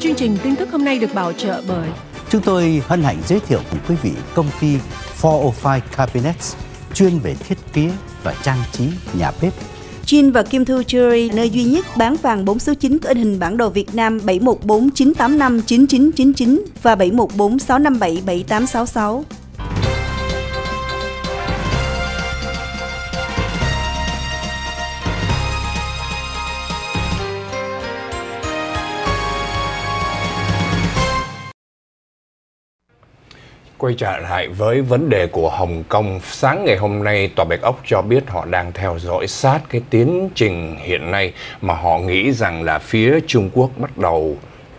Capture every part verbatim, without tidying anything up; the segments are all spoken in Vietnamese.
Chương trình tin tức hôm nay được bảo trợ bởi chúng tôi hân hạnh giới thiệu với quý vị công ty bốn không năm Cabinets chuyên về thiết kế và trang trí nhà bếp. Jean và Kim Thu Jewelry, nơi duy nhất bán vàng bốn số chín có in hình bản đồ Việt Nam bảy một bốn chín tám năm chín chín chín chín và bảy một bốn sáu năm bảy bảy tám sáu sáu. Quay trở lại với vấn đề của Hồng Kông, sáng ngày hôm nay Tòa Bạch Ốc cho biết họ đang theo dõi sát cái tiến trình hiện nay mà họ nghĩ rằng là phía Trung Quốc bắt đầu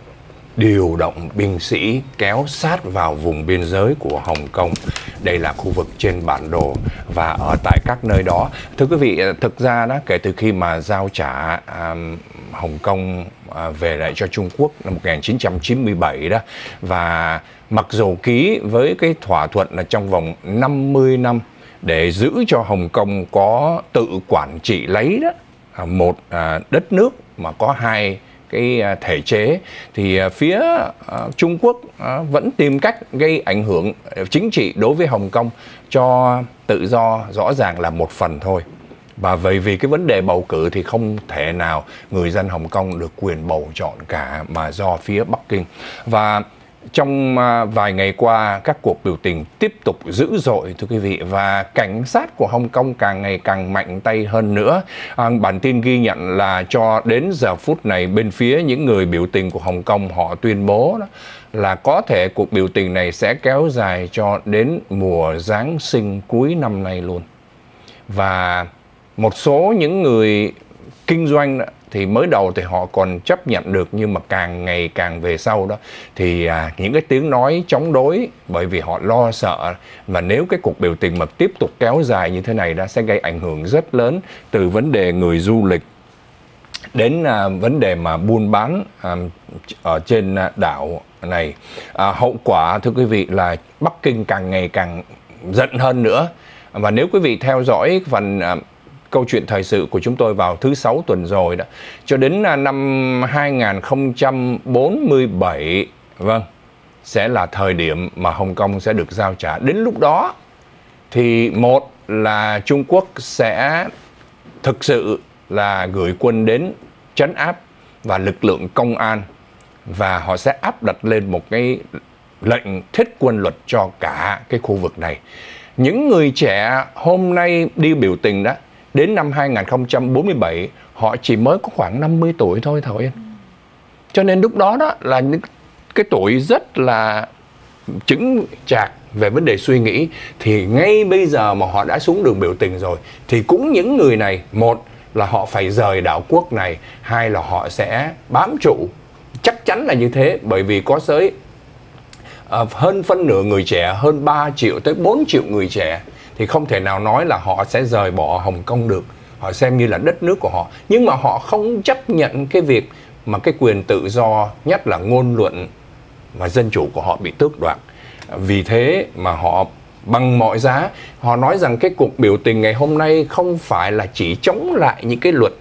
điều động binh sĩ kéo sát vào vùng biên giới của Hồng Kông. Đây là khu vực trên bản đồ và ở tại các nơi đó. Thưa quý vị, thực ra đó, kể từ khi mà giao trả um, Hồng Kông uh, về lại cho Trung Quốc năm một nghìn chín trăm chín mươi bảy đó, và mặc dù ký với cái thỏa thuận là trong vòng năm mươi năm để giữ cho Hồng Kông có tự quản trị lấy đó, một uh, đất nước mà có hai cái thể chế, thì phía uh, Trung Quốc uh, vẫn tìm cách gây ảnh hưởng chính trị đối với Hồng Kông cho tự do rõ ràng là một phần thôi. Và vì vì cái vấn đề bầu cử thì không thể nào người dân Hồng Kông được quyền bầu chọn cả, mà do phía Bắc Kinh. Và trong uh, vài ngày qua, các cuộc biểu tình tiếp tục dữ dội thưa quý vị, và cảnh sát của Hồng Kông càng ngày càng mạnh tay hơn nữa. À, bản tin ghi nhận là cho đến giờ phút này, bên phía những người biểu tình của Hồng Kông họ tuyên bố đó, là có thể cuộc biểu tình này sẽ kéo dài cho đến mùa Giáng sinh cuối năm nay luôn. Và một số những người kinh doanh đó, thì mới đầu thì họ còn chấp nhận được, nhưng mà càng ngày càng về sau đó thì à, những cái tiếng nói chống đối, bởi vì họ lo sợ mà nếu cái cuộc biểu tình mà tiếp tục kéo dài như thế này đó sẽ gây ảnh hưởng rất lớn, từ vấn đề người du lịch đến à, vấn đề mà buôn bán à, ở trên đảo này. À, hậu quả thưa quý vị là Bắc Kinh càng ngày càng giận hơn nữa. Và nếu quý vị theo dõi phần à, câu chuyện thời sự của chúng tôi vào thứ sáu tuần rồi đó, cho đến năm hai nghìn không trăm bốn mươi bảy, vâng, sẽ là thời điểm mà Hồng Kông sẽ được giao trả. Đến lúc đó thì một là Trung Quốc sẽ thực sự là gửi quân đến trấn áp và lực lượng công an, và họ sẽ áp đặt lên một cái lệnh thiết quân luật cho cả cái khu vực này. Những người trẻ hôm nay đi biểu tình đó, đến năm hai nghìn không trăm bốn mươi bảy họ chỉ mới có khoảng năm mươi tuổi thôi Thảo Yên. Cho nên lúc đó đó là những cái tuổi rất là chững chạc về vấn đề suy nghĩ. Thì ngay bây giờ mà họ đã xuống đường biểu tình rồi, thì cũng những người này, một là họ phải rời đảo quốc này, hai là họ sẽ bám trụ. Chắc chắn là như thế, bởi vì có tới uh, hơn phân nửa người trẻ, hơn ba triệu tới bốn triệu người trẻ, thì không thể nào nói là họ sẽ rời bỏ Hồng Kông được. Họ xem như là đất nước của họ, nhưng mà họ không chấp nhận cái việc mà cái quyền tự do, nhất là ngôn luận và dân chủ của họ bị tước đoạt. Vì thế mà họ bằng mọi giá, họ nói rằng cái cuộc biểu tình ngày hôm nay không phải là chỉ chống lại những cái luật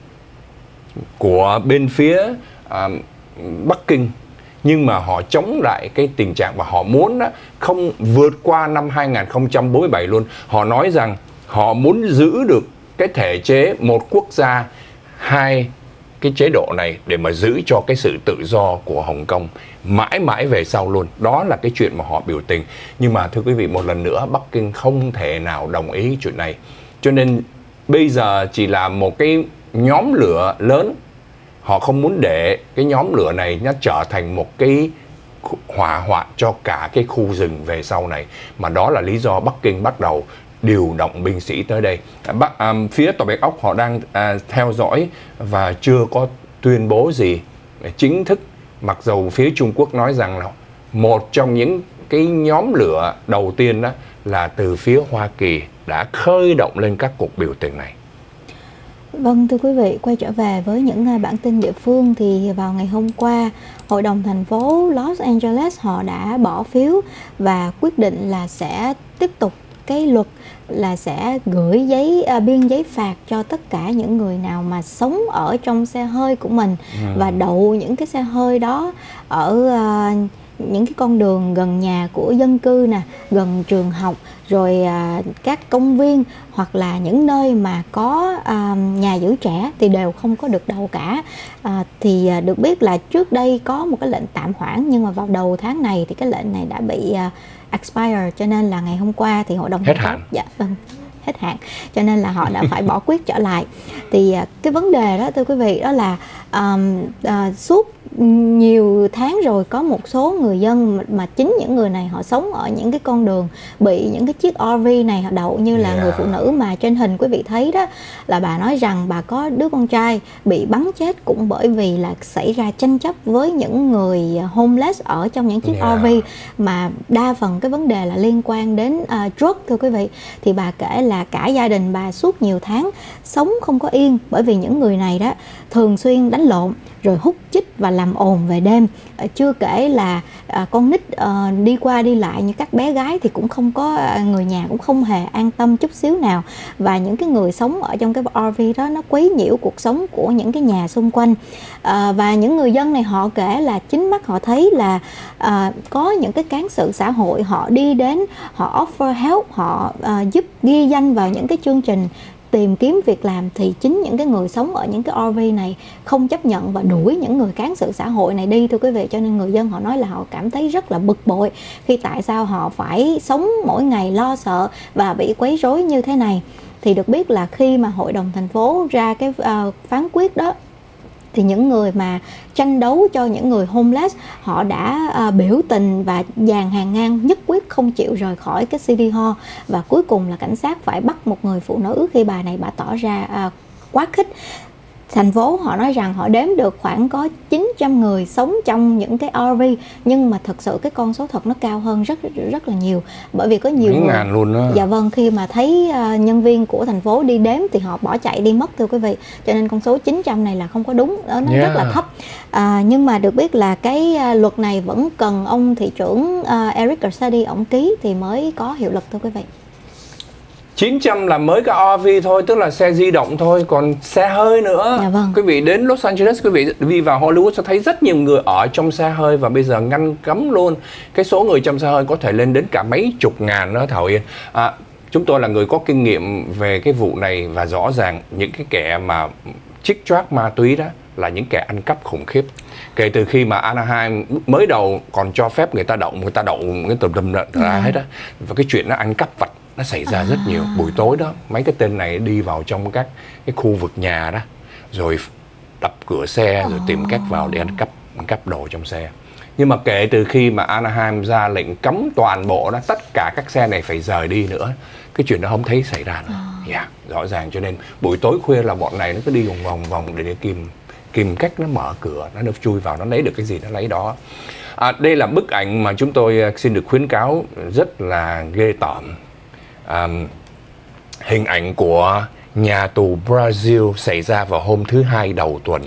của bên phía à, Bắc Kinh, nhưng mà họ chống lại cái tình trạng và họ muốn đó, không vượt qua năm hai nghìn không trăm bốn mươi bảy luôn. Họ nói rằng họ muốn giữ được cái thể chế một quốc gia hai cái chế độ này để mà giữ cho cái sự tự do của Hồng Kông mãi mãi về sau luôn. Đó là cái chuyện mà họ biểu tình. Nhưng mà thưa quý vị, một lần nữa Bắc Kinh không thể nào đồng ý chuyện này. Cho nên bây giờ chỉ là một cái nhóm lửa lớn. Họ không muốn để cái nhóm lửa này nó trở thành một cái hỏa hoạn cho cả cái khu rừng về sau này. Mà đó là lý do Bắc Kinh bắt đầu điều động binh sĩ tới đây. Bắc, à, phía Tòa Bạch Ốc họ đang à, theo dõi và chưa có tuyên bố gì chính thức. Mặc dù phía Trung Quốc nói rằng là một trong những cái nhóm lửa đầu tiên đó là từ phía Hoa Kỳ đã khơi động lên các cuộc biểu tình này. Vâng, thưa quý vị, quay trở về với những bản tin địa phương thì vào ngày hôm qua, Hội đồng thành phố Los Angeles họ đã bỏ phiếu và quyết định là sẽ tiếp tục cái luật là sẽ gửi giấy uh, biên giấy phạt cho tất cả những người nào mà sống ở trong xe hơi của mình ừ. và đậu những cái xe hơi đó ở uh, những cái con đường gần nhà của dân cư nè, gần trường học, rồi à, các công viên hoặc là những nơi mà có à, nhà giữ trẻ thì đều không có được đậu cả. À, thì à, được biết là trước đây có một cái lệnh tạm hoãn, nhưng mà vào đầu tháng này thì cái lệnh này đã bị à, expire, cho nên là ngày hôm qua thì hội đồng hết hạn. Dạ vâng, hết hạn, cho nên là họ đã phải bỏ quyết trở lại. Thì à, cái vấn đề đó thưa quý vị, đó là um, uh, suốt nhiều tháng rồi có một số người dân mà, mà chính những người này họ sống ở những cái con đường bị những cái chiếc rờ vê này họ đậu, như là yeah. người phụ nữ mà trên hình quý vị thấy đó, là bà nói rằng bà có đứa con trai bị bắn chết cũng bởi vì là xảy ra tranh chấp với những người homeless ở trong những chiếc yeah. rờ vê, mà đa phần cái vấn đề là liên quan đến uh, drug thưa quý vị. Thì bà kể là cả gia đình bà suốt nhiều tháng sống không có yên, bởi vì những người này đó thường xuyên đánh lộn rồi hút chích và làm ồn về đêm. À, chưa kể là à, con nít à, đi qua đi lại như các bé gái thì cũng không có à, người nhà cũng không hề an tâm chút xíu nào. Và những cái người sống ở trong cái rờ vê đó nó quấy nhiễu cuộc sống của những cái nhà xung quanh. À, và những người dân này họ kể là chính mắt họ thấy là à, có những cái cán sự xã hội họ đi đến, họ offer help, họ à, giúp ghi danh vào những cái chương trình tìm kiếm việc làm, thì chính những cái người sống ở những cái rờ vê này không chấp nhận và đuổi những người cán sự xã hội này đi thưa quý vị. Cho nên người dân họ nói là họ cảm thấy rất là bực bội khi tại sao họ phải sống mỗi ngày lo sợ và bị quấy rối như thế này. Thì được biết là khi mà hội đồng thành phố ra cái uh, phán quyết đó, thì những người mà tranh đấu cho những người homeless họ đã uh, biểu tình và dàn hàng ngang nhất quyết không chịu rời khỏi cái City Hall. Và cuối cùng là cảnh sát phải bắt một người phụ nữ khi bà này bà tỏ ra uh, quá khích. Thành phố họ nói rằng họ đếm được khoảng có chín trăm người sống trong những cái rờ vê, nhưng mà thật sự cái con số thật nó cao hơn rất rất là nhiều, bởi vì có nhiều người, ngàn luôn đó. Dạ vâng, khi mà thấy uh, nhân viên của thành phố đi đếm thì họ bỏ chạy đi mất thưa quý vị, cho nên con số chín trăm này là không có đúng, đó nó yeah. rất là thấp. À, nhưng mà được biết là cái uh, luật này vẫn cần ông thị trưởng uh, Eric Garcetti ông ký thì mới có hiệu lực thưa quý vị. chín trăm là mới cái rờ vê thôi, tức là xe di động thôi, còn xe hơi nữa. Dạ vâng. Quý vị đến Los Angeles, quý vị đi vào Hollywood sẽ thấy rất nhiều người ở trong xe hơi, và bây giờ ngăn cấm luôn. Cái số người trong xe hơi có thể lên đến cả mấy chục ngàn đó Thảo Yên. À, chúng tôi là người có kinh nghiệm về cái vụ này, và rõ ràng những cái kẻ mà trích choác ma túy đó là những kẻ ăn cắp khủng khiếp. Kể từ khi mà Anaheim mới đầu còn cho phép người ta đậu, người ta đậu cái tùm lum ra dạ. hết á, và cái chuyện nó ăn cắp vặt nó xảy ra à. rất nhiều. Buổi tối đó mấy cái tên này đi vào trong các cái khu vực nhà đó, rồi đập cửa xe, rồi tìm cách vào để ăn cắp ăn cắp đồ trong xe. Nhưng mà kể từ khi mà Anaheim ra lệnh cấm toàn bộ đó, tất cả các xe này phải rời đi nữa, cái chuyện đó không thấy xảy ra nữa. à. yeah, rõ ràng. Cho nên buổi tối khuya là bọn này nó cứ đi vòng vòng vòng để, để kìm kìm cách nó mở cửa, nó được chui vào, nó lấy được cái gì nó lấy đó. À, đây là bức ảnh mà chúng tôi xin được khuyến cáo rất là ghê tởm. À, hình ảnh của nhà tù Brazil xảy ra vào hôm thứ Hai đầu tuần.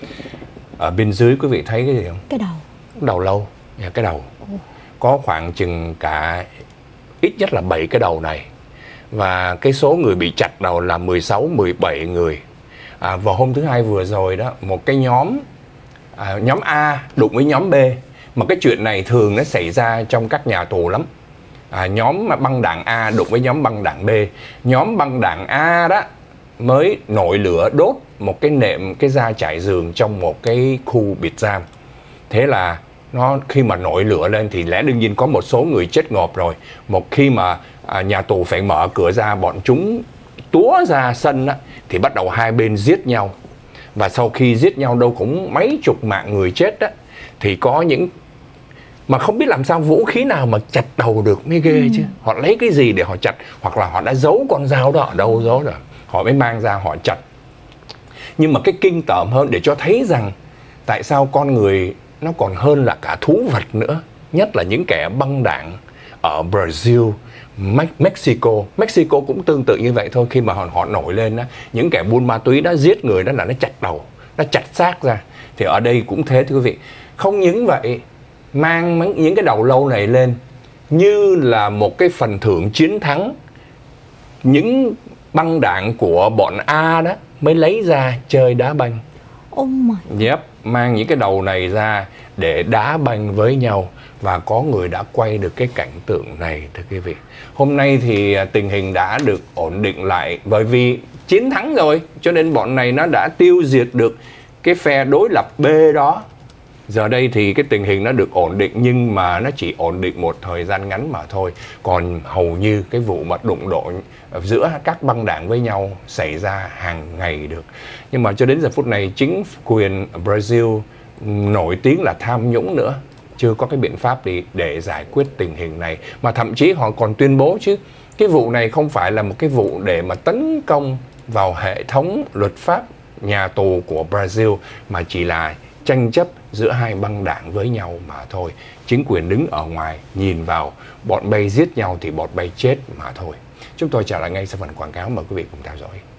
Ở bên dưới quý vị thấy cái gì không? Cái đầu. Đầu lâu, cái đầu. Có khoảng chừng cả ít nhất là bảy cái đầu này. Và cái số người bị chặt đầu là mười sáu, mười bảy người. À, vào hôm thứ Hai vừa rồi đó, một cái nhóm à, nhóm A đụng với nhóm B. Mà cái chuyện này thường nó xảy ra trong các nhà tù lắm. À, nhóm băng đảng A đụng với nhóm băng đảng B. Nhóm băng đảng A đó mới nổi lửa đốt một cái nệm, cái da trải giường trong một cái khu biệt giam. Thế là nó khi mà nổi lửa lên thì lẽ đương nhiên có một số người chết ngộp rồi. Một khi mà à, nhà tù phải mở cửa ra, bọn chúng túa ra sân đó, thì bắt đầu hai bên giết nhau. Và sau khi giết nhau đâu cũng mấy chục mạng người chết đó, thì có những mà không biết làm sao vũ khí nào mà chặt đầu được mới ghê ừ. chứ. Họ lấy cái gì để họ chặt, hoặc là họ đã giấu con dao đó ở đâu giấu rồi, họ mới mang ra họ chặt. Nhưng mà cái kinh tởm hơn để cho thấy rằng tại sao con người nó còn hơn là cả thú vật nữa. Nhất là những kẻ băng đảng ở Brazil, Mexico. Mexico cũng tương tự như vậy thôi. Khi mà họ, họ nổi lên đó, những kẻ buôn ma túy đã giết người đó là nó chặt đầu, nó chặt xác ra. Thì ở đây cũng thế thưa quý vị. Không những vậy, mang những cái đầu lâu này lên như là một cái phần thưởng chiến thắng. Những băng đảng của bọn A đó mới lấy ra chơi đá banh. Oh my. Yep, mang những cái đầu này ra để đá banh với nhau. Và có người đã quay được cái cảnh tượng này, thưa quý vị. Hôm nay thì tình hình đã được ổn định lại, bởi vì chiến thắng rồi, cho nên bọn này nó đã tiêu diệt được cái phe đối lập B đó. Giờ đây thì cái tình hình nó được ổn định, nhưng mà nó chỉ ổn định một thời gian ngắn mà thôi. Còn hầu như cái vụ mà đụng độ giữa các băng đảng với nhau xảy ra hàng ngày được. Nhưng mà cho đến giờ phút này, chính quyền Brazil nổi tiếng là tham nhũng nữa, chưa có cái biện pháp gì để giải quyết tình hình này. Mà thậm chí họ còn tuyên bố chứ, cái vụ này không phải là một cái vụ để mà tấn công vào hệ thống luật pháp nhà tù của Brazil, mà chỉ là tranh chấp giữa hai băng đảng với nhau mà thôi. Chính quyền đứng ở ngoài nhìn vào, bọn bay giết nhau thì bọn bay chết mà thôi. Chúng tôi trở lại ngay sau phần quảng cáo, mời quý vị cùng theo dõi.